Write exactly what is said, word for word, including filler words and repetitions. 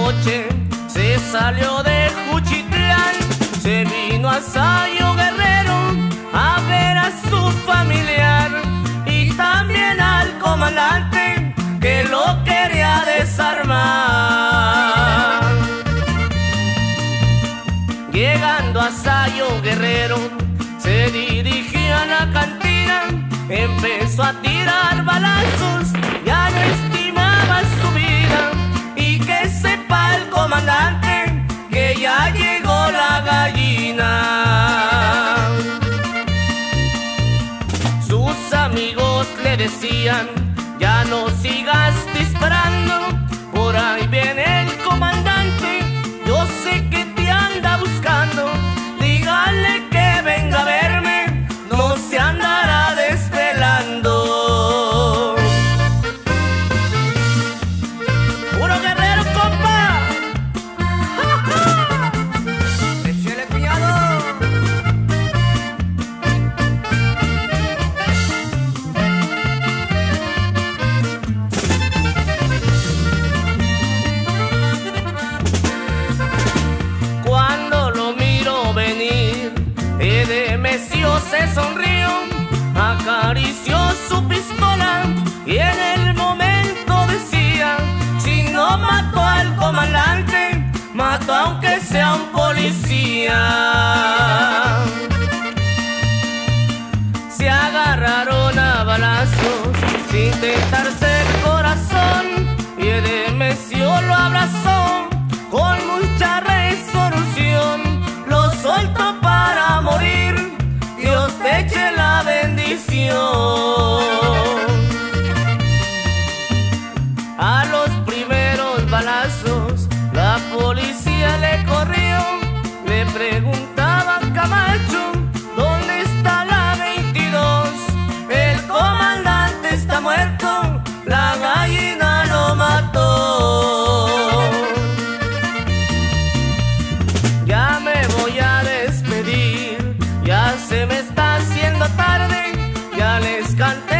noche se salió de Juchitlán, se vino a Sayo Guerrero a ver a su familiar y también al comandante que lo quería desarmar. Llegando a Sayo Guerrero, se dirigía a la cantina, empezó a tirar balazos, ya no estimaba su vida. Y que sepa el comandante que ya llegó la gallina. Sus amigos le decían: ya no sigas disparando, por ahí viene el comandante, yo sé que te anda buscando, dígale que venga a verme, no se andará desvelando. ¡Puro guerrero, compa! ¡Échale, cuñado! Cuando lo miro venir, Edemesio se sonrió, acarició su pistola y en el momento decía: si no mató al comandante, mató aunque sea un policía. Se agarraron a balazos sin tentarse el corazón y Edemesio lo abrazó con mucha resolución. Lo soltó para morir, Dios te eche la bendición. A los primeros balazos la policía le corrió, le preguntaba a Camacho: ¿dónde está la veintidós? El comandante está muerto, la gallina lo mató. Ya me voy a despedir, ya se me está haciendo tarde, ya les canté